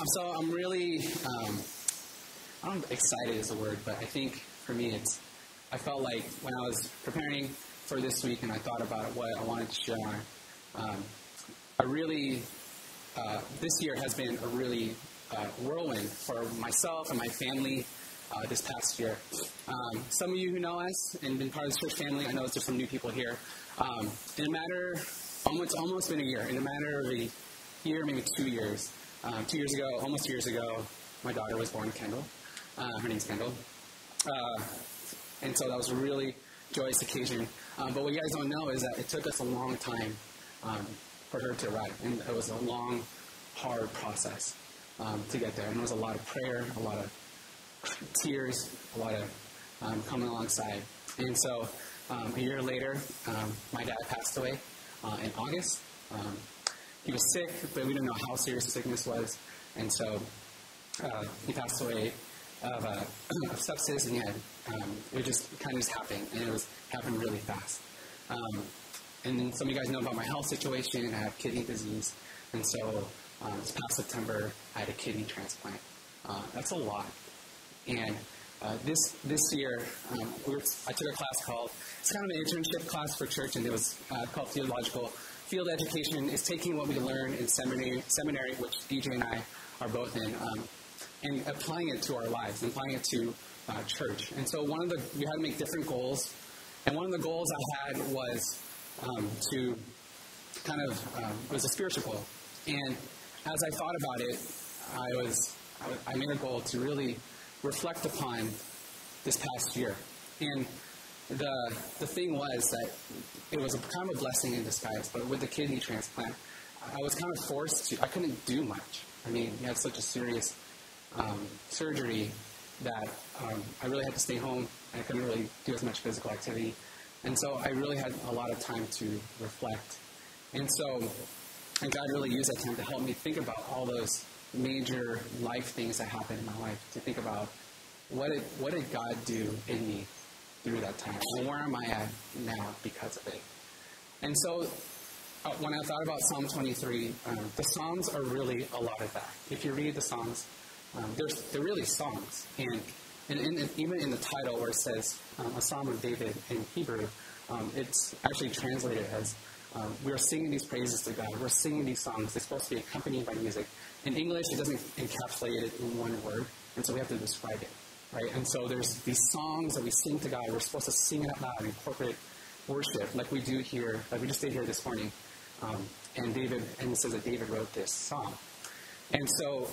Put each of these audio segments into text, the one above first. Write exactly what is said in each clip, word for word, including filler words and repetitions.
so I'm really, um, I don't know if excited is the word, but I think for me it's, I felt like when I was preparing for this week and I thought about what I wanted to share, um, I really, uh, this year has been a really uh, whirlwind for myself and my family uh, this past year. Um, some of you who know us and been part of the church family, I know there's some new people here. Um, in a matter, almost, almost been a year, in a matter of a year, maybe two years, um, two years ago, almost two years ago, my daughter was born, Kendall. Uh, her name's Kendall. Uh, and so that was a really joyous occasion. Um, but what you guys don't know is that it took us a long time um, for her to arrive. And it was a long, hard process um, to get there. And it was a lot of prayer, a lot of tears, a lot of um, coming alongside. And so um, a year later, um, my dad passed away uh, in August. Um, he was sick, but we didn't know how serious the sickness was. And so uh, he passed away of, uh, of sepsis, and he had, um, it just kind of just happened, and it was happened really fast. Um, and then some of you guys know about my health situation. I have kidney disease, and so um, this past September, I had a kidney transplant. Uh, that's a lot. And uh, this this year, um, we were, I took a class called, it's kind of an internship class for church, and it was uh, called Theological Field Education. It's taking what we learn in seminary, seminary, which D J and I are both in, um, and applying it to our lives, and applying it to uh, church. And so one of the, we had to make different goals, and one of the goals I had was um, to kind of, um, it was a spiritual goal. And as I thought about it, I was, I, I made a goal to really reflect upon this past year. And the the thing was that it was a kind of a blessing in disguise, but with the kidney transplant, I was kind of forced to, I couldn't do much. I mean, he had such a serious um, surgery that um, I really had to stay home, and I couldn't really do as much physical activity. And so I really had a lot of time to reflect. And so, and God really used that time to help me think about all those major life things that happened in my life, to think about what did, what did God do in me through that time, and where am I at now because of it. And so uh, when I thought about Psalm twenty-three, um, the Psalms are really a lot of that. If you read the Psalms, um, they're, they're really songs. And, and, and even in the title where it says um, a Psalm of David in Hebrew, um, it's actually translated as um, we're singing these praises to God. We're singing these songs. They're supposed to be accompanied by music. In English, it doesn't encapsulate it in one word, and so we have to describe it, right? And so there's these songs that we sing to God. We're supposed to sing it out loud in corporate worship, like we do here, like we just did here this morning. Um, and David, and it says that David wrote this song. And so,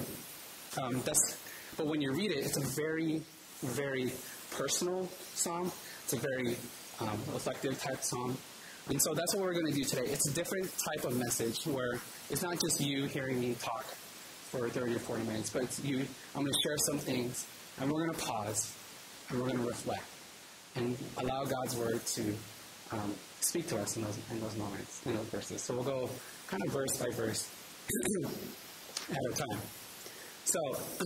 um, that's, but when you read it, it's a very, very personal psalm. It's a very um, reflective type psalm. And so that's what we're going to do today. It's a different type of message where it's not just you hearing me talk for thirty or forty minutes, but it's you. I'm going to share some things, and we're going to pause, and we're going to reflect, and allow God's word to um, speak to us in those in those moments, in those verses. So we'll go kind of verse by verse at a time. So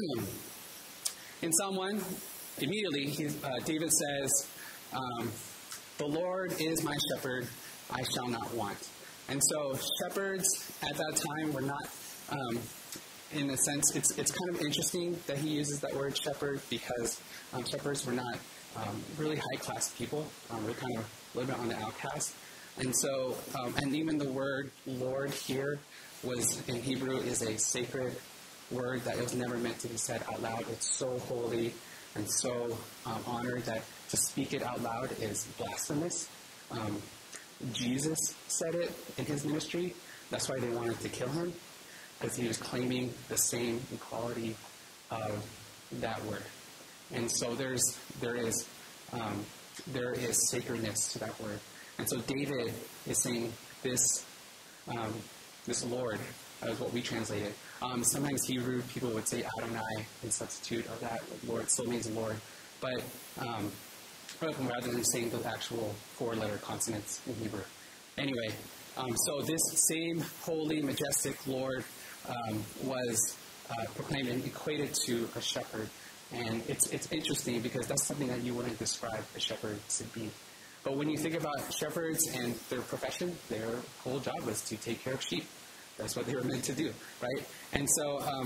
in Psalm one, immediately he, uh, David says, um, "The Lord is my shepherd; I shall not want." And so shepherds at that time were not, um, in a sense, it's it's kind of interesting that he uses that word shepherd, because um, shepherds were not um, really high-class people. Um, they're kind of a little bit on the outcast. And so, um, and even the word Lord here was, in Hebrew, is a sacred word that it was never meant to be said out loud. It's so holy and so um, honored that to speak it out loud is blasphemous. Um, Jesus said it in his ministry. That's why they wanted to kill him, because he was claiming the same equality of that word. And so there's there is um, there is sacredness to that word. And so David is saying this um, this Lord, is what we translate it. Um, sometimes Hebrew people would say Adonai in substitute of that. Lord still means Lord, but um, rather than saying the actual four-letter consonants in Hebrew. Anyway, um, so this same holy, majestic Lord um, was uh, proclaimed and equated to a shepherd. And it's it's interesting because that's something that you wouldn't describe a shepherd to be. But when you think about shepherds and their profession, their whole job was to take care of sheep. That's what they were meant to do, right? And so um,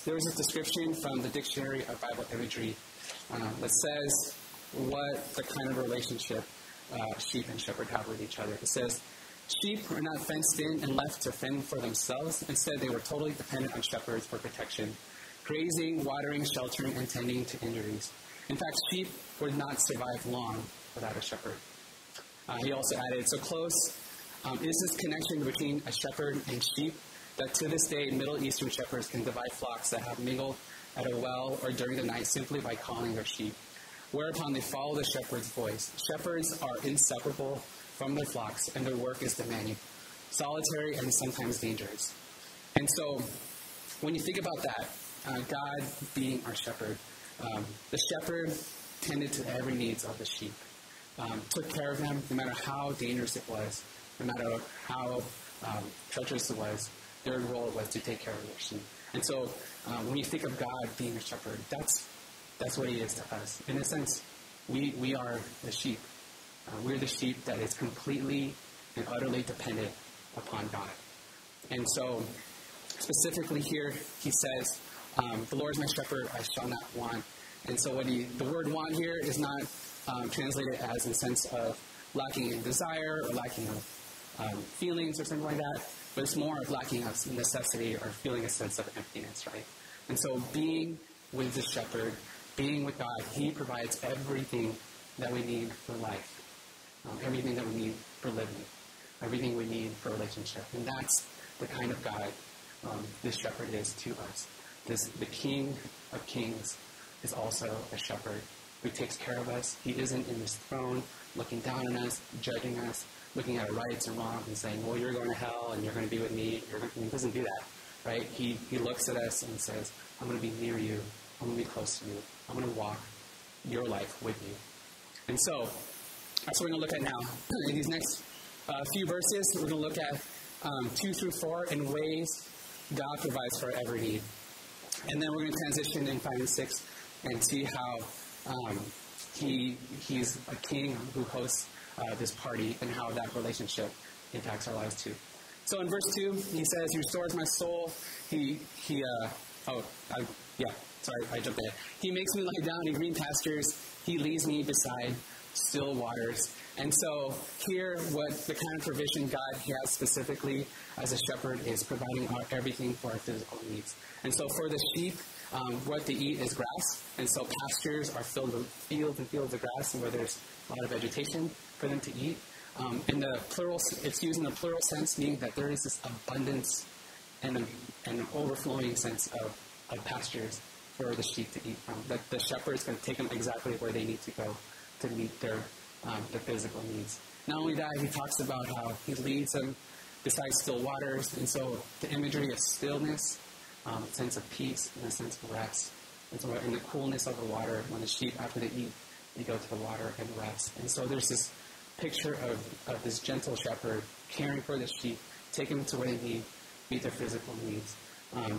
there was this description from the Dictionary of Bible Imagery um, that says what the kind of relationship uh, sheep and shepherd have with each other. It says, sheep were not fenced in and left to fend for themselves. Instead, they were totally dependent on shepherds for protection, grazing, watering, sheltering, and tending to injuries. In fact, sheep would not survive long without a shepherd. Uh, he also added, so close um, is this connection between a shepherd and sheep that to this day, Middle Eastern shepherds can divide flocks that have mingled at a well or during the night simply by calling their sheep, whereupon they follow the shepherd's voice. Shepherds are inseparable from their flocks, and their work is demanding, solitary, and sometimes dangerous. And so, when you think about that, uh, God being our shepherd, um, the shepherd tended to every needs of the sheep, um, took care of them no matter how dangerous it was, no matter how um, treacherous it was. Their role was to take care of their sheep. And so, uh, when you think of God being a shepherd, that's that's what He is to us. In a sense, we we are the sheep. Uh, we're the sheep that is completely and utterly dependent upon God. And so, specifically here, He says, um, "The Lord is my shepherd; I shall not want." And so, what he the word "want" here is not um, translated as in the sense of lacking in desire or lacking of um, feelings or something like that. But it's more of lacking of necessity or feeling a sense of emptiness, right? And so being with the shepherd, being with God, He provides everything that we need for life, um, everything that we need for living, everything we need for relationship. And that's the kind of God um, this shepherd is to us. This, the King of Kings is also a shepherd who takes care of us. He isn't in His throne looking down on us, judging us, looking at our rights and wrongs and saying, well, you're going to hell and you're going to be with me. You're going to, he doesn't do that, right? He, he looks at us and says, I'm going to be near you. I'm going to be close to you. I'm going to walk your life with you. And so that's what we're going to look at now. In these next uh, few verses, we're going to look at um, two through four in ways God provides for our every need. And then we're going to transition in five and six and see how um, he he's a king who hosts Uh, this party and how that relationship impacts our lives too. So in verse two, he says, He restores my soul. He, he, uh, oh, I, yeah, sorry, I jumped ahead. He makes me lie down in green pastures. He leads me beside still waters. And so here, what the kind of provision God has specifically as a shepherd is providing our, everything for our physical needs. And so for the sheep, um, what they eat is grass. And so pastures are filled with fields and fields of grass where there's a lot of vegetation for them to eat. Um, in the plural, it's used in the plural sense, meaning that there is this abundance and, a, and an overflowing sense of, of pastures for the sheep to eat from. That the shepherd is going to take them exactly where they need to go to meet their um, their physical needs. Not only that, he talks about how he leads them beside still waters, and so the imagery of stillness, um, a sense of peace, and a sense of rest. And so in the coolness of the water, when the sheep, after they eat, they go to the water and rest. And so there's this picture of, of this gentle shepherd caring for the sheep, taking them to where they need, meet their physical needs. Um,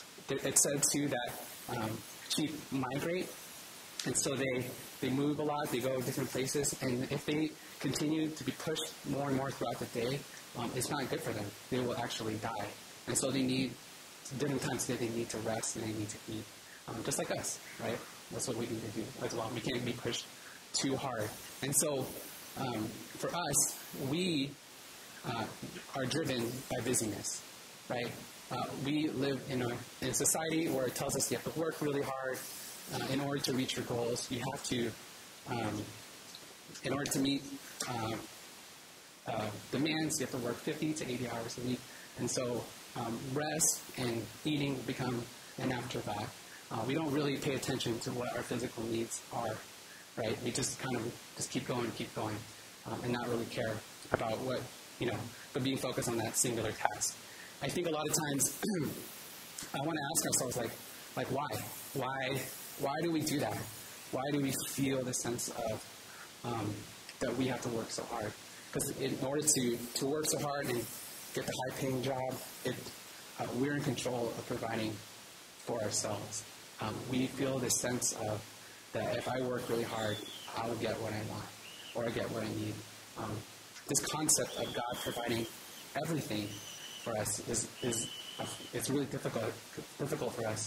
it said, too, that um, sheep migrate, and so they, they move a lot, they go different places, and if they continue to be pushed more and more throughout the day, um, it's not good for them. They will actually die. And so they need, different times today, they need to rest and they need to eat, um, just like us, right? That's what we need to do as well. We can't be pushed too hard. And so um, for us, we uh, are driven by busyness, right? Uh, we live in a, in a society where it tells us you have to work really hard uh, in order to reach your goals. You have to, um, in order to meet uh, uh, demands, you have to work fifty to eighty hours a week. And so um, rest and eating become an afterthought. Uh, we don't really pay attention to what our physical needs are, right? We just kind of just keep going, keep going, um, and not really care about what, you know, but being focused on that singular task. I think a lot of times I want to ask ourselves, like, like why? Why why do we do that? Why do we feel the sense of um, that we have to work so hard? Because in order to, to work so hard and get the high-paying job, it, uh, we're in control of providing for ourselves. Um, we feel this sense of that if I work really hard, I will get what I want, or I get what I need. Um, this concept of God providing everything for us is is uh, it's really difficult difficult for us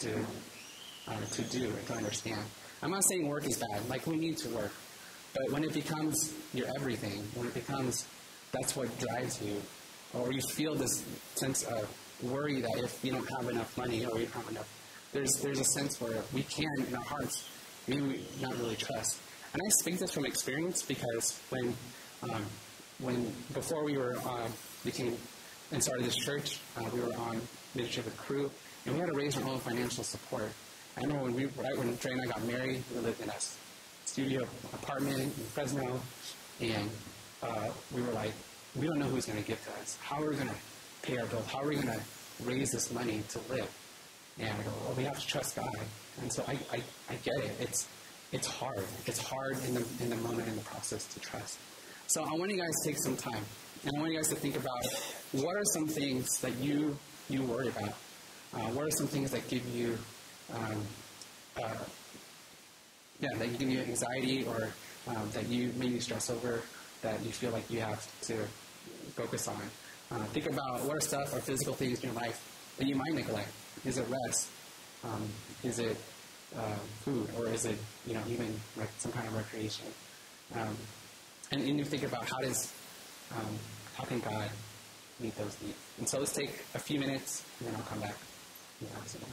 to uh, to do and to understand. I'm not saying work is bad. Like, we need to work. But when it becomes your everything, when it becomes that's what drives you, or you feel this sense of worry that if you don't have enough money or you don't have enough, there's there's a sense where we can, in our hearts, maybe not really trust. And I speak this from experience because when um, when before we were uh, became and started this church, uh, we were on ministry with Crew, and we had to raise our own financial support. I remember when we right when Dre and I got married, we lived in a studio apartment in Fresno, and uh, we were like, we don't know who's going to give to us. How are we going to pay our bills? How are we going to raise this money to live? And I go, well, we have to trust God. And so I, I, I get it. It's it's hard. It's hard in the in the moment, in the process, to trust. So I want you guys to take some time, and I want you guys to think about what are some things that you you worry about. Uh, what are some things that give you, um, uh, yeah, that give you anxiety, or um, that you maybe stress over, that you feel like you have to focus on. Uh, think about what are stuff or physical things in your life that you might neglect. Is it rest? Um, is it uh, food? Or is it, you know, even rec- some kind of recreation? Um, and, and you think about how does, um, how can God meet those needs? And so let's take a few minutes, and then I'll come back and talk some more.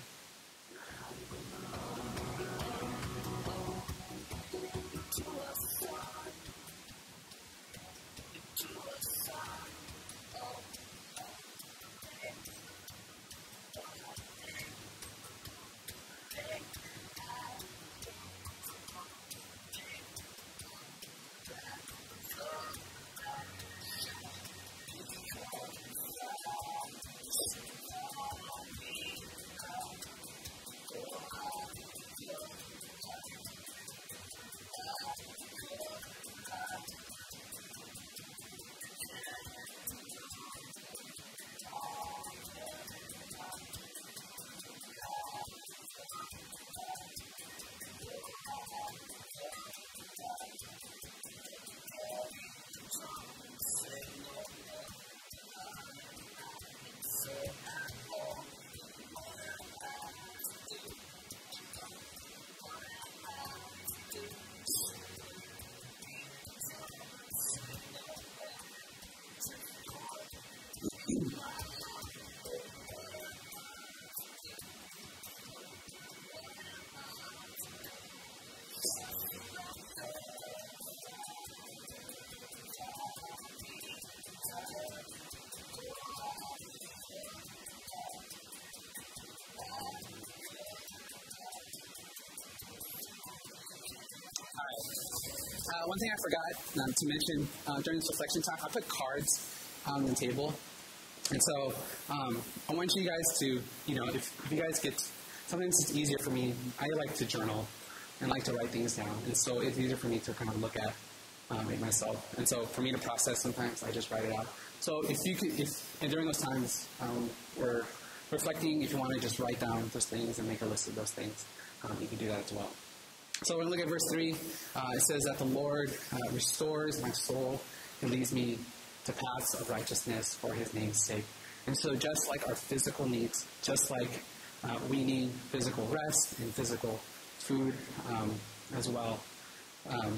Uh, one thing I forgot um, to mention uh, during this reflection time, I put cards on the table. And so um, I want you guys to, you know, if, if you guys get, sometimes it's easier for me, I like to journal and like to write things down. And so it's easier for me to kind of look at um, it myself. And so for me to process, sometimes I just write it out. So if you could, if and during those times um, we're reflecting, if you want to just write down those things and make a list of those things, um, you can do that as well. So we're going to look at verse three. Uh, it says that the Lord uh, restores my soul and leads me to paths of righteousness for his name's sake. And so just like our physical needs, just like uh, we need physical rest and physical food um, as well, um,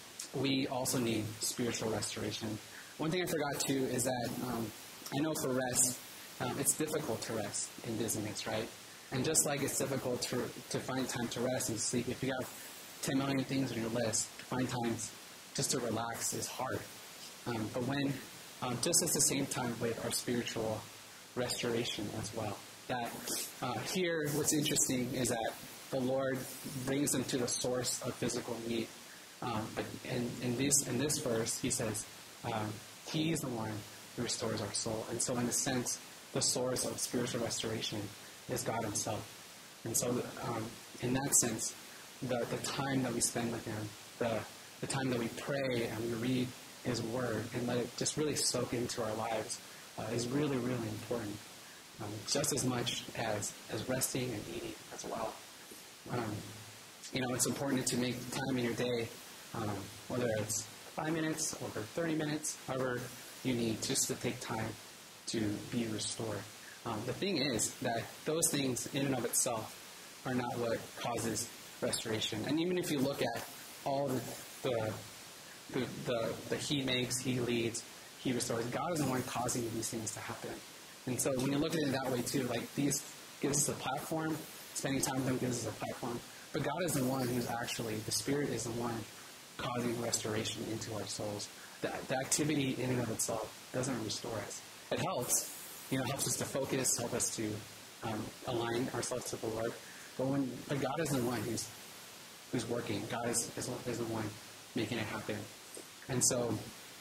we also need spiritual restoration. One thing I forgot too is that um, I know for rest, um, it's difficult to rest in busyness, right? And just like it's difficult to, to find time to rest and sleep, if you have ten million things on your list, to find times just to relax is hard. Um, but when, um, just at the same time with our spiritual restoration as well, that uh, here what's interesting is that the Lord brings them to the source of physical need. Um, but in, in, this, in this verse, he says, um, he's the one who restores our soul. And so in a sense, the source of spiritual restoration is God himself. And so um, in that sense, the, the time that we spend with him, the, the time that we pray and we read his word and let it just really soak into our lives uh, is really, really important. Um, just as much as, as resting and eating as well. Um, you know, it's important to make time in your day, um, whether it's five minutes or thirty minutes, however you need, just to take time to be restored. Um, the thing is that those things in and of itself are not what causes restoration. And even if you look at all the the the, the, the He makes, He leads, He restores, God is the one causing these things to happen. And so when you look at it that way too, like these gives us a platform, spending time with Him gives us a platform. But God is the one who's actually, the Spirit is the one causing restoration into our souls. The, the activity in and of itself doesn't restore us. It helps, you know, it helps us to focus, help us to um, align ourselves to the Lord. But when, but God is the one who's who's working. God is, is, is the one making it happen. And so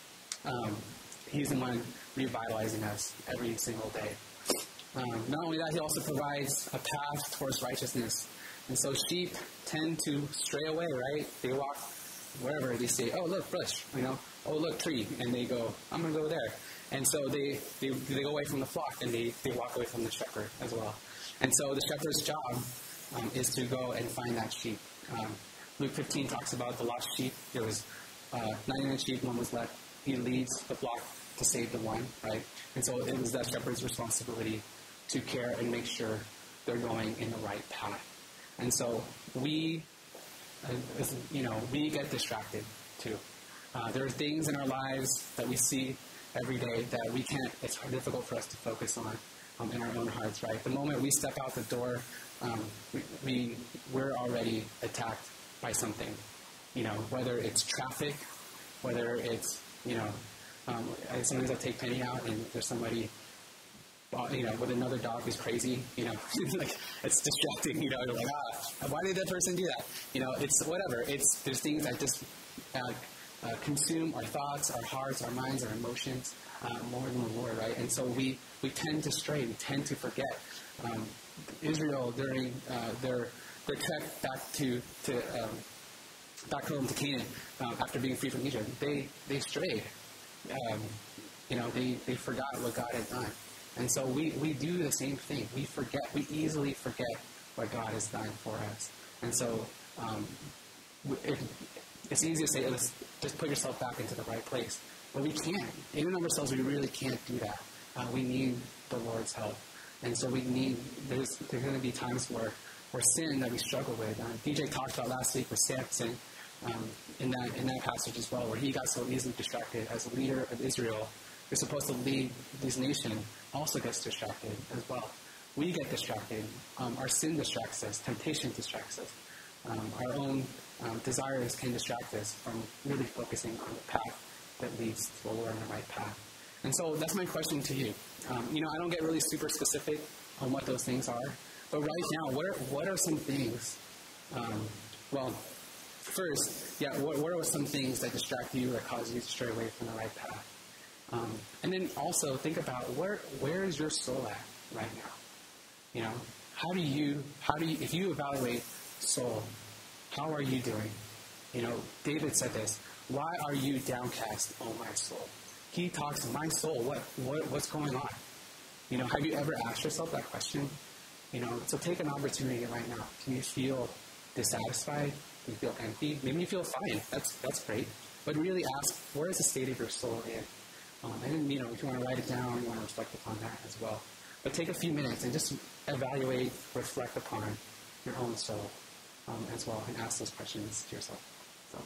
um, He's the one revitalizing us every single day. Um, not only that, He also provides a path towards righteousness. And so sheep tend to stray away, right? They walk wherever they say, oh, look, bush, you know, oh, look, tree. And they go, I'm going to go there. And so they, they, they go away from the flock, and they, they walk away from the shepherd as well. And so the shepherd's job um, is to go and find that sheep. Um, Luke fifteen talks about the lost sheep. There was uh, ninety-nine sheep, one was left. He leads the flock to save the one, right? And so it was that shepherd's responsibility to care and make sure they're going in the right path. And so we, uh, as, you know, we get distracted too. Uh, there are things in our lives that we see every day that we can't, it's difficult for us to focus on um, in our own hearts, right? The moment we step out the door, um, we, we, we're already attacked by something, you know, whether it's traffic, whether it's, you know, um, I, sometimes I take Penny out and there's somebody, uh, you know, with another dog who's crazy, you know, like it's distracting, you know, you're like, ah, why did that person do that? You know, it's whatever. It's, there's things that just uh, uh, consume our thoughts, our hearts, our minds, our emotions uh, more than the Lord, right? And so we, we tend to stray, we tend to forget. Um, Israel, during uh, their their trek back to, to um, back home to Canaan, um, after being free from Egypt, they, they strayed. Um, you know, they, they forgot what God had done. And so we, we do the same thing. We forget, we easily forget what God has done for us. And so um, it, it's easy to say, let's just put yourself back into the right place. But we can't. In and of ourselves, we really can't do that. Uh, we need the Lord's help. And so we need, there's, there's going to be times where, where sin that we struggle with. Uh, D J talked about last week with Samson um, in that in that passage as well, where he got so easily distracted. As a leader of Israel, who's supposed to lead this nation, also gets distracted as well. We get distracted. Um, our sin distracts us. Temptation distracts us. Um, our own um, desires can distract us from really focusing on the path that leads to the Lord on the right path. And so that's my question to you. Um, you know, I don't get really super specific on what those things are, but right now, what are, what are some things, um, well, first, yeah, what, what are some things that distract you or cause you to stray away from the right path? Um, and then also think about where where is your soul at right now? You know, how do you, how do you, if you evaluate soul, how are you doing? You know, David said this, why are you downcast, O my soul? He talks to my soul, what, what what's going on? You know, have you ever asked yourself that question? You know, so take an opportunity right now. Can you feel dissatisfied? Can you feel empty? Maybe you feel fine. That's that's great. But really ask, where is the state of your soul in? Um, and then, you know, if you want to write it down, you want to reflect upon that as well. But take a few minutes and just evaluate, reflect upon your own soul um, as well, and ask those questions to yourself. So.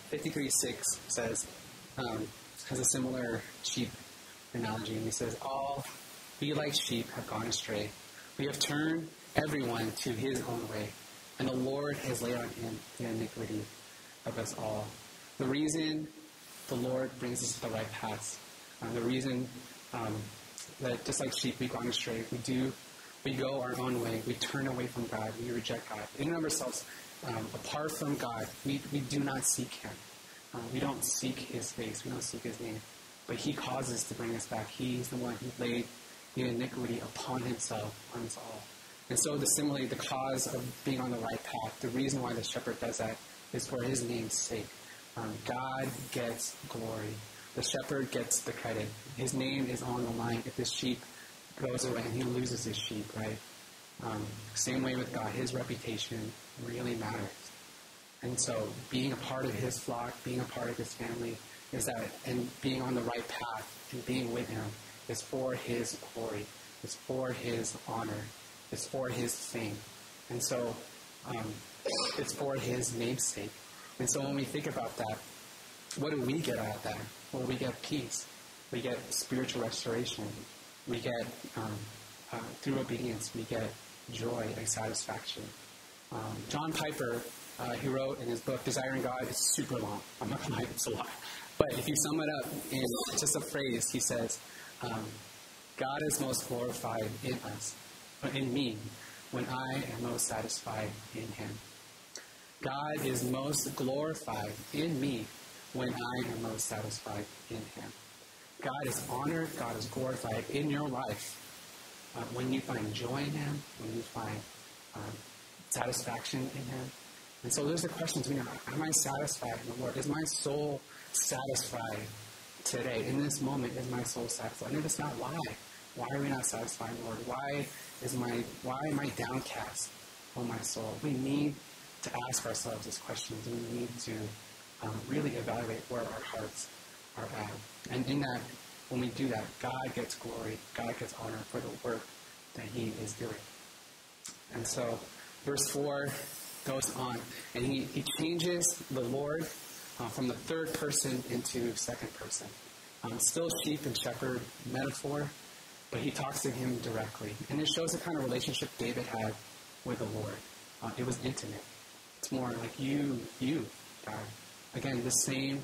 fifty-three six says, um, has a similar sheep analogy, and he says, all we like sheep have gone astray. We have turned everyone to his own way, and the Lord has laid on him the iniquity of us all. The reason the Lord brings us to the right path, uh, the reason um, that just like sheep we've gone astray, we do, we go our own way, we turn away from God, we reject God. In and of ourselves, um, apart from God, we, we do not seek him. Uh, we don't seek his face, we don't seek his name. But he causes to bring us back. He's the one who laid the iniquity upon himself, on us all. And so the similarly, the cause of being on the right path, the reason why the shepherd does that is for his name's sake. Um, God gets glory. The shepherd gets the credit. His name is on the line. If this sheep goes away and he loses his sheep, right? Um, same way with God. His reputation really matters. And so being a part of his flock, being a part of his family, is that, and being on the right path and being with him is for his glory. It's for his honor. It's for his fame. And so um, it's for his namesake. And so when we think about that, what do we get out of that? Well, we get peace. We get spiritual restoration. We get, um, uh, through obedience, we get joy and satisfaction. Um, John Piper, uh, he wrote in his book, Desiring God, it's super long. I'm not going to lie, it's a lot. But if you sum it up in just a phrase, he says, um, God is most glorified in us, in me, when I am most satisfied in him. God is most glorified in me when I am most satisfied in him. God is honored, God is glorified in your life uh, when you find joy in him, when you find um, satisfaction in him. And so those are questions we know. Am I satisfied in the Lord? Is my soul satisfied today? In this moment, is my soul satisfied? And if it's not, why? Why are we not satisfied in the Lord? Why is my why am I downcast, oh my soul? We need to ask ourselves these questions. We need to um, really evaluate where our hearts are at. And in that, when we do that, God gets glory, God gets honor for the work that he is doing. And so, verse four goes on, and he, he changes the Lord uh, from the third person into second person. Um, still sheep and shepherd metaphor, but he talks to him directly. And it shows the kind of relationship David had with the Lord. Uh, it was intimate. It's more like you, you, God. Again, the same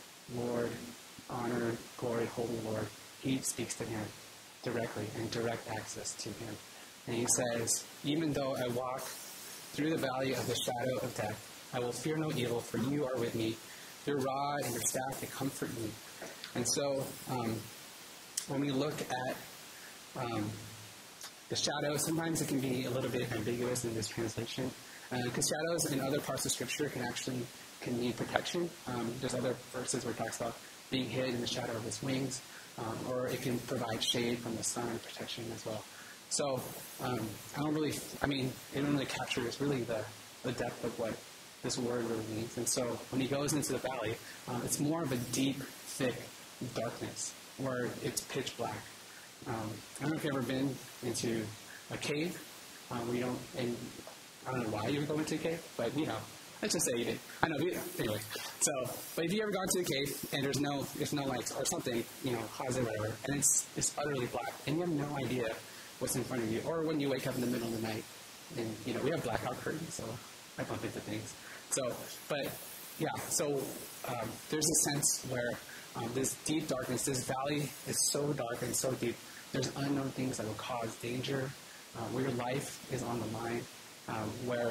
Lord, honor, glory, holy Lord. He speaks to him directly and direct access to him. And he says, even though I walk through the valley of the shadow of death, I will fear no evil, for you are with me. Your rod and your staff, they comfort me. And so, um, when we look at um, the shadow, sometimes it can be a little bit ambiguous in this translation, because uh, shadows in other parts of Scripture can actually can mean protection. Um, there's other verses where it talks about being hid in the shadow of his wings, um, or it can provide shade from the sun and protection as well. So um, I don't really, I mean, it don't really captures really the, the depth of what this word really means. And so when he goes into the valley, um, it's more of a deep, thick darkness where it's pitch black. Um, I don't know if you've ever been into a cave. Um, where you don't, and I don't know why you would go into a cave, but you know, let's just say you did. I know, anyway. So, but if you ever gone to a cave and there's no, there's no lights or something, you know, closet, whatever, and it's it's utterly black, and you have no idea what's in front of you, or when you wake up in the middle of the night, and you know, we have blackout curtains, so I bump into things. So, but yeah, so um, there's a sense where um, this deep darkness, this valley is so dark and so deep. There's unknown things that will cause danger, uh, where your life is on the line, um, where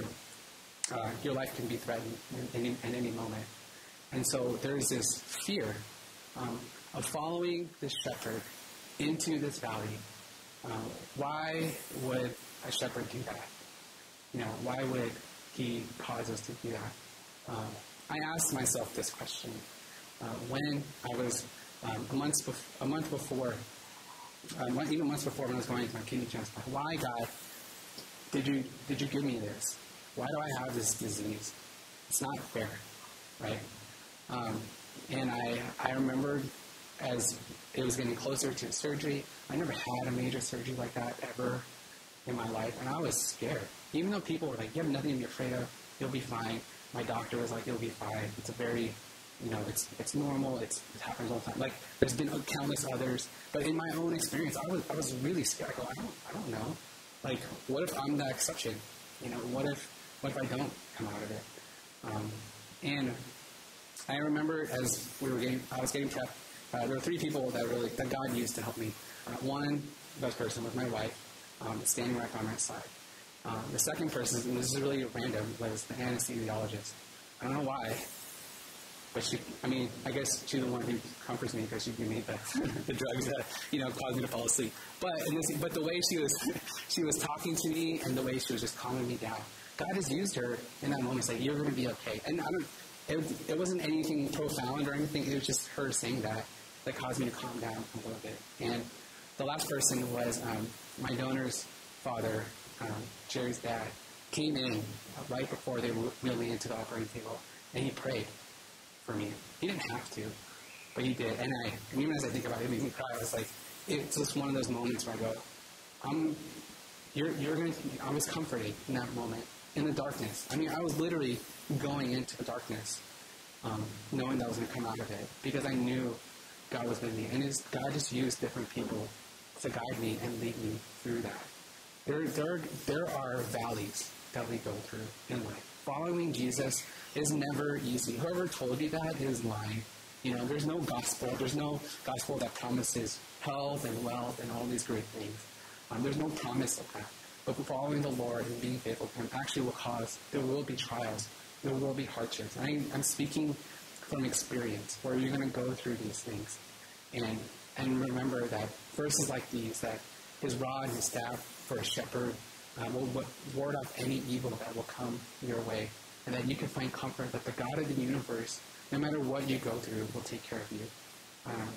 uh, your life can be threatened in any, in any moment. And so there's this fear um, of following this shepherd into this valley. Um, why would a shepherd do that? You know, why would he cause us to do that? Um, I asked myself this question uh, when I was um, a, month bef- a month before, uh, even months before when I was going to my kidney transplant. Why, God, did you did you give me this? Why do I have this disease? It's not fair, right? Um, and I I remembered as it was getting closer to surgery. I never had a major surgery like that ever in my life, and I was scared. Even though people were like, you have nothing to be afraid of, you'll be fine. My doctor was like, you'll be fine. It's a very you know, it's it's normal. It's, it happens all the time. Like, there's been countless others. But in my own experience, I was I was really scared. I go, I don't, I don't know. Like, what if I'm the exception? You know, what if what if I don't come out of it? Um, and I remember as we were getting, I was getting prepped. Uh, there were three people that really that God used to help me. Uh, one, best person was my wife, um, standing right by my side. Um, the second person, and this is really random, was the anesthesiologist. I don't know why, but she, I mean, I guess she's the one who comforts me because she gave me the, the drugs that, you know, caused me to fall asleep. But in this, but the way she was, she was talking to me and the way she was just calming me down, God has used her in that moment to say, you're going to be okay. And I don't, it, it wasn't anything profound or anything. It was just her saying that that caused me to calm down a little bit. And the last person was um, my donor's father, um, Jerry's dad, came in right before they wheeled me into the operating table, and he prayed for me. He didn't have to, but he did. And I, and even as I think about it, it made me cry. I was like, it's just one of those moments where I go, I'm, you're, you're going to, I was comforted in that moment, in the darkness. I mean, I was literally going into the darkness, um, knowing that I was going to come out of it, because I knew God was with me. And his, God just used different people to guide me and lead me through that. There, there, there are valleys that we go through in life. Following Jesus is never easy. Whoever told you that is lying. You know, there's no gospel. There's no gospel that promises health and wealth and all these great things. Um, there's no promise of that. But following the Lord and being faithful to Him actually will cause, there will be trials. There will be hardships. I, I'm speaking from experience, where you're going to go through these things. And and remember that verses like these, that His rod and His staff for a shepherd uh, will ward off any evil that will come your way. And that you can find comfort that the God of the universe, no matter what you go through, will take care of you. Um,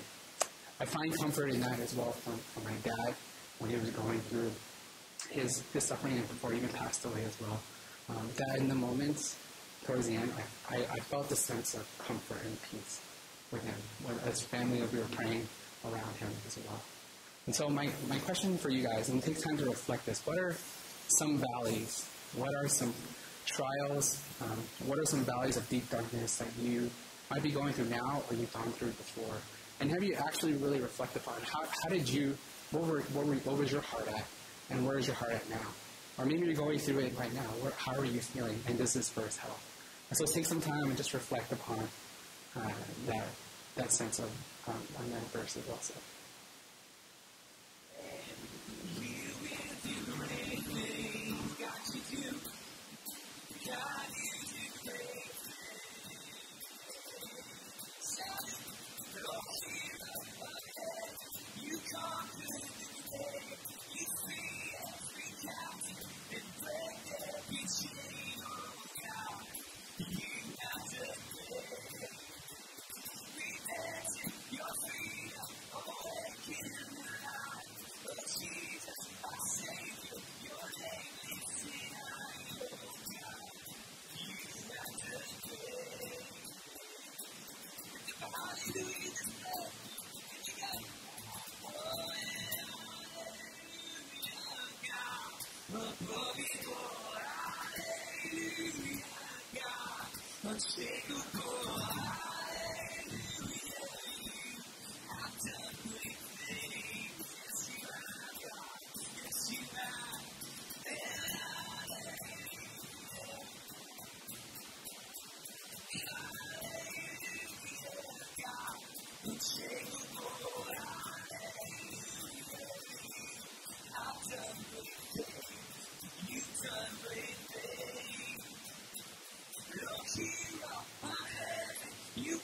I find comfort in that as well from, from my dad when he was going through his, his suffering and before he even passed away as well. Um, that in the moments towards the end, I, I, I felt a sense of comfort and peace with him. When, as family, we were praying around him as well. And so my, my question for you guys, and take time to reflect this, what are some valleys? What are some trials? Um, what are some valleys of deep darkness that you might be going through now or you've gone through before? And have you actually really reflected upon how, how did you, what, were, what, were, what was your heart at? And where is your heart at now? Or maybe you're going through it right now. Where, how are you feeling? And does this verse help? And so take some time and just reflect upon uh, that that sense of um, on that verse as well. So. You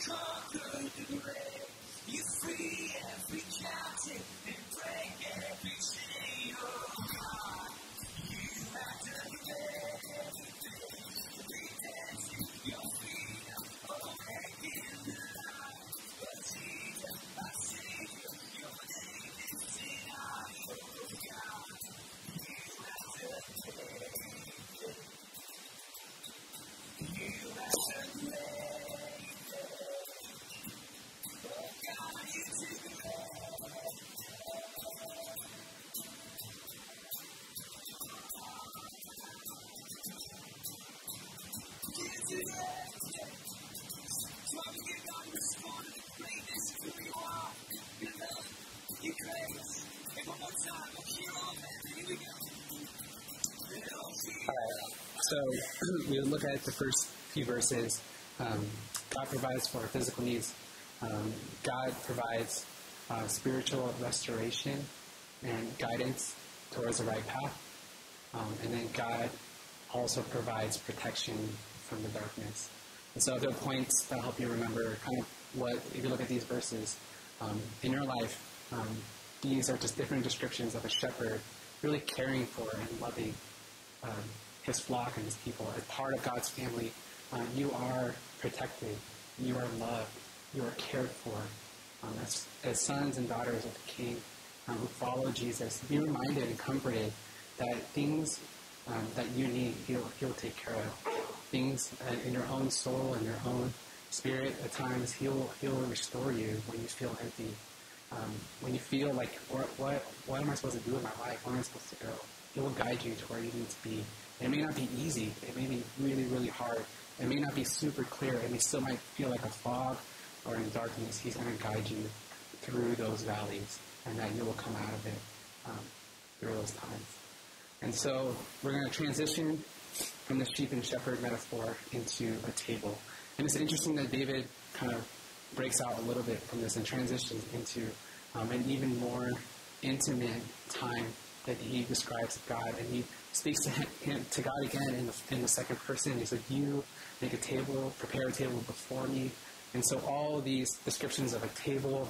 so we look at the first few verses. Um, God provides for our physical needs. Um, God provides uh, spiritual restoration and guidance towards the right path. Um, and then God also provides protection from the darkness. And so there are points that help you remember kind of what, if you look at these verses, um, in your life, um, these are just different descriptions of a shepherd really caring for and loving um, his flock and his people. As part of God's family, uh, you are protected, you are loved, you are cared for. Um, as, as sons and daughters of the King um, who follow Jesus, be reminded and comforted that things um, that you need, he'll, he'll take care of. Things uh, in your own soul and your own spirit, at times, he'll, he'll restore you when you feel empty. Um, when you feel like, what, what, what am I supposed to do with my life? Where am I supposed to go? He will guide you to where you need to be. It may not be easy. It may be really, really hard. It may not be super clear. It may still might feel like a fog or in darkness. He's going to guide you through those valleys, and that you will come out of it um, through those times. And so we're going to transition from the sheep and shepherd metaphor into a table. And it's interesting that David kind of breaks out a little bit from this and transitions into um, an even more intimate time that he describes God. And he speaks to him, to God again in the, in the second person. He said, you make a table, prepare a table before me. And so all these descriptions of a table,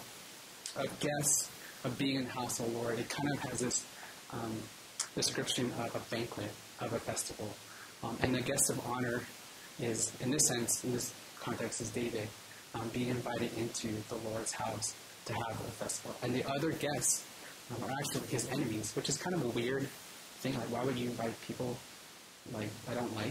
of guests, of being in the house of the Lord, it kind of has this um, description of a banquet, of a festival. Um, and the guest of honor is, in this sense, in this context, is David um, being invited into the Lord's house to have a festival. And the other guests um, are actually his enemies, which is kind of a weird thing. Like, why would you invite people like I don't like,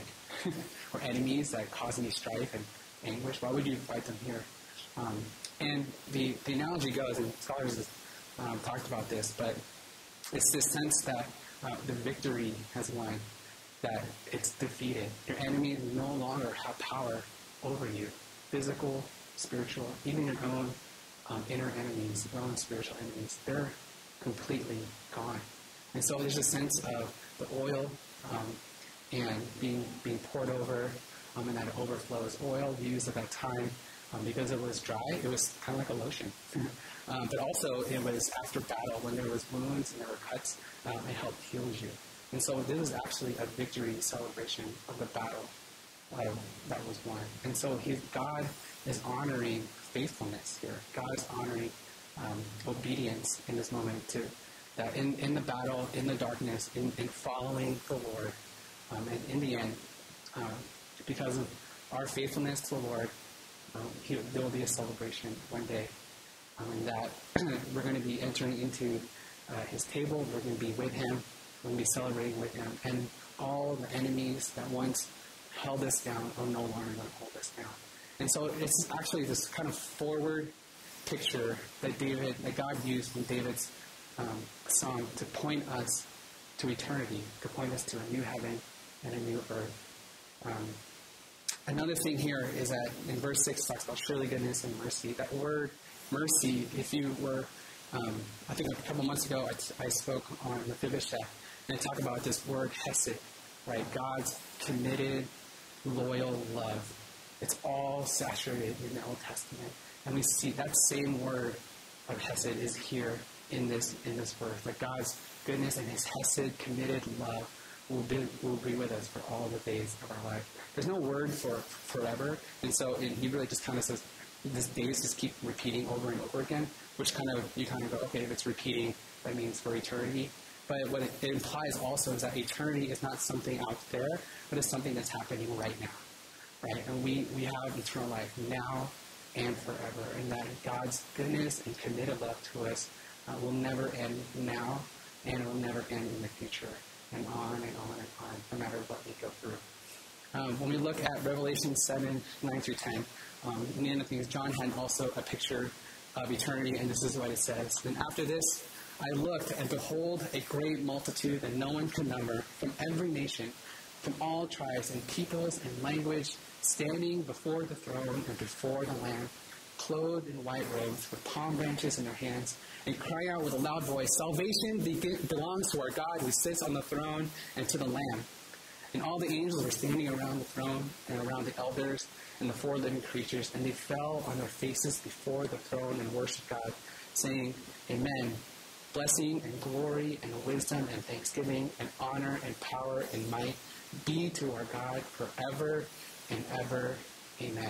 or enemies that cause me strife and anguish? Why would you invite them here? Um, and the, the analogy goes, and scholars have um, talked about this, but it's this sense that uh, the victory has won, that it's defeated. Your enemies no longer have power over you. Physical, spiritual, even your own um, inner enemies, your own spiritual enemies, they're completely gone. And so there's a sense of the oil um, and being being poured over, um, and that it overflows. Oil used at that time, um, because it was dry, it was kind of like a lotion. um, but also it was after battle, when there was wounds and there were cuts, um, it helped heal you. And so this is actually a victory celebration of the battle uh, that was won. And so he, God is honoring faithfulness here. God is honoring um, obedience in this moment to that in, in the battle, in the darkness, in, in following the Lord. Um, and in the end, uh, because of our faithfulness to the Lord, um, he, there will be a celebration one day. Um, and that we're going to be entering into uh, his table. We're going to be with him. We're going to be celebrating with him. And all the enemies that once held us down are no longer going to hold us down. And so it's actually this kind of forward picture that David, that God used in David's um, song to point us to eternity, to point us to a new heaven and a new earth. Um, another thing here is that in verse six it talks about surely goodness and mercy. That word mercy, if you were, um, I think a couple months ago I, I spoke on Mephibosheth, and I talk about this word hesed, right? God's committed, loyal love. It's all saturated in the Old Testament. And we see that same word of hesed is here in this in this verse. That God's goodness and his hesed, committed love will be, will be with us for all the days of our life. There's no word for forever. And so in Hebrew it just kind of says, these days just keep repeating over and over again, which kind of, you kind of go, okay, if it's repeating, that means for eternity. But what it, it implies also is that eternity is not something out there, but it's something that's happening right now. Right? And we, we have eternal life now and forever. And that God's goodness and committed love to us uh, will never end now, and it will never end in the future. And on and on and on, no matter what we go through. Um, when we look at Revelation seven, nine through ten, um, in the end of things, John had also a picture of eternity, and this is what it says. Then after this, I looked, and behold, a great multitude that no one could number, from every nation, from all tribes and peoples and language, standing before the throne and before the Lamb, clothed in white robes, with palm branches in their hands, and cry out with a loud voice, salvation be- belongs to our God who sits on the throne and to the Lamb. And all the angels were standing around the throne and around the elders and the four living creatures, and they fell on their faces before the throne and worshiped God, saying, Amen. Blessing and glory and wisdom and thanksgiving and honor and power and might be to our God forever and ever. Amen.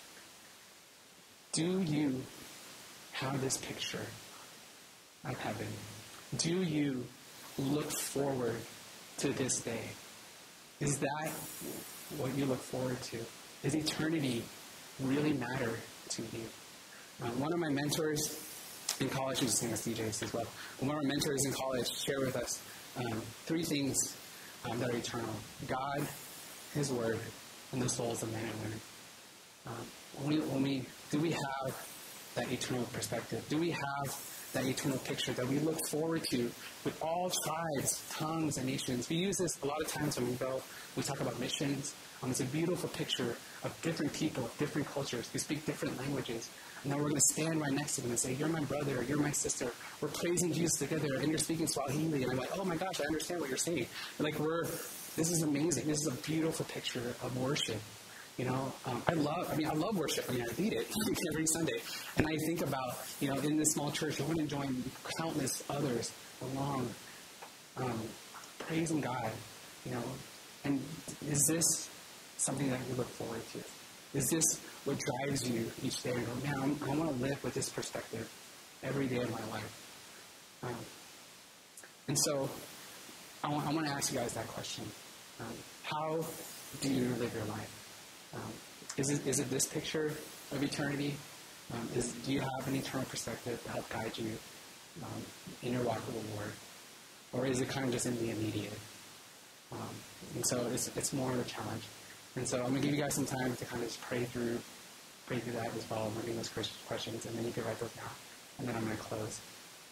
Do you have this picture of heaven? Do you look forward to this day? Is that what you look forward to? Does eternity really matter to you? Um, one of my mentors in college, who's the same as D J as well, one of our mentors in college shared with us um, three things um, that are eternal: God, His Word, and the souls of men and women. Um, when we, when we, do we have that eternal perspective? Do we have that eternal picture that we look forward to with all tribes, tongues, and nations? We use this a lot of times when we go, we talk about missions. Um, it's a beautiful picture of different people, of different cultures who speak different languages. And then we're going to stand right next to them and say, you're my brother, you're my sister. We're praising Jesus together, and you're speaking Swahili. And I'm like, oh my gosh, I understand what you're saying. And like, we're, this is amazing. This is a beautiful picture of worship. You know, um, I love, I mean, I love worship. I mean, I lead it every Sunday. And I think about, you know, in this small church, I want to join countless others along, um, praising God, you know. And is this something that you look forward to? Is this what drives you each day? And go, man, I'm, I want to live with this perspective every day of my life. Um, and so I want, I want to ask you guys that question. Um, how do you live your life? Um, is it is it this picture of eternity? Um, is, do you have an eternal perspective to help guide you um, in your walk with the Lord? Or is it kind of just in the immediate? Um, and so it's, it's more of a challenge. And so I'm going to give you guys some time to kind of just pray through, pray through that as well, looking those questions, and then you can write those down. And then I'm going to close.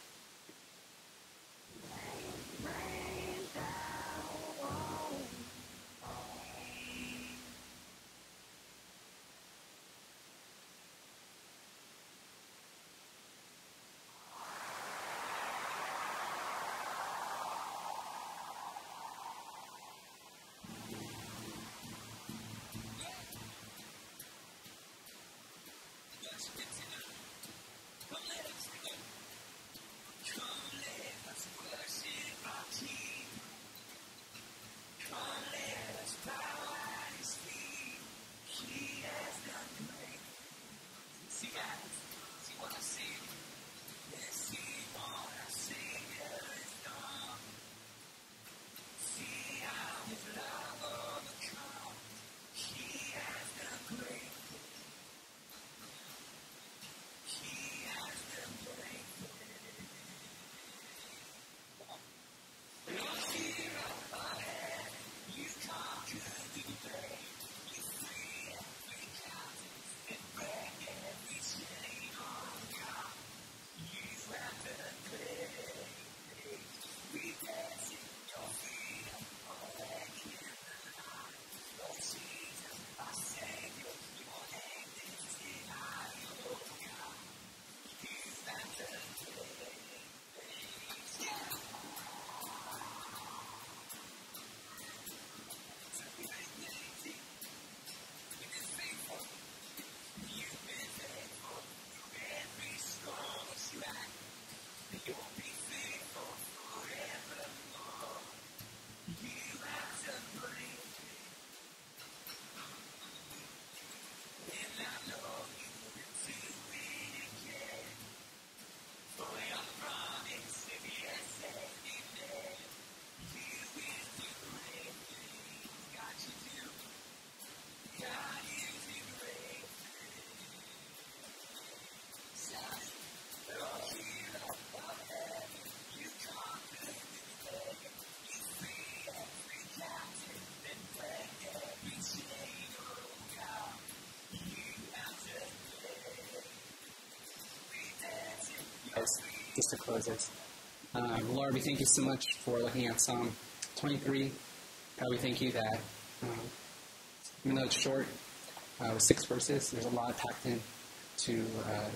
Just to close this. Um, Lord, we thank you so much for looking at Psalm twenty-three. God, we thank you that um, even though it's short, uh, with six verses, there's a lot packed in to, uh,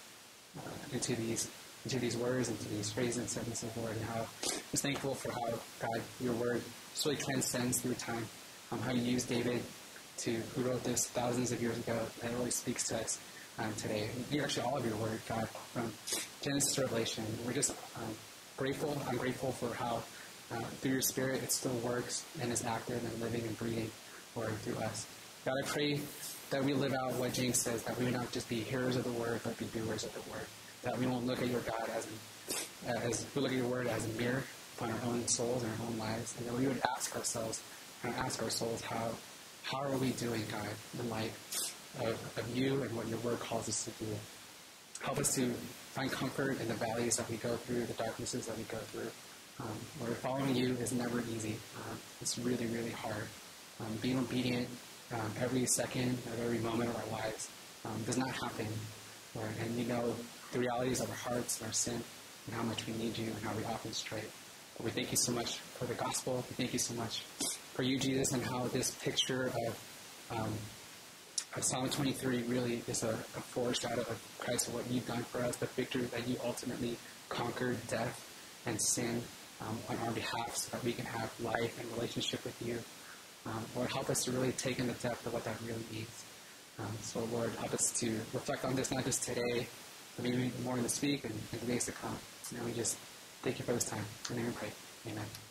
uh, into these into these words, into these phrases and sentences, Lord, and how I'm just thankful for how, God, your word just really transcends through time. um, how you used David, to who wrote this thousands of years ago, that really speaks to us um, today. You're actually all of your word, God, from Genesis to Revelation. We're just um, grateful. I'm grateful for how uh, through your Spirit it still works and is active and living and breathing, Lord, through us. God, I pray that we live out what James says, that we would not just be hearers of the word, but be doers of the word. That we won't look at your God as, an, as we look at your word as a mirror upon our own souls and our own lives, and that we would ask ourselves and ask our souls how how are we doing, God, in light of, of you and what your word calls us to do. Help us to find comfort in the valleys that we go through, the darknesses that we go through. Um, Lord, following you is never easy. Um, it's really, really hard. Um, being obedient um, every second of every moment of our lives um, does not happen, Lord. And you know the realities of our hearts and our sin and how much we need you and how we often stray. But we thank you so much for the gospel. We thank you so much for you, Jesus, and how this picture of, um, of Psalm twenty-three really is a, a foreshadow of Christ and what you've done for us, the victory that you ultimately conquered death and sin um, on our behalf so that we can have life and relationship with you. Um, Lord, help us to really take in the depth of what that really means. Um, so, Lord, help us to reflect on this not just today, but maybe more in this week and in the days to come. And we just thank you for this time. In your name we pray. Amen.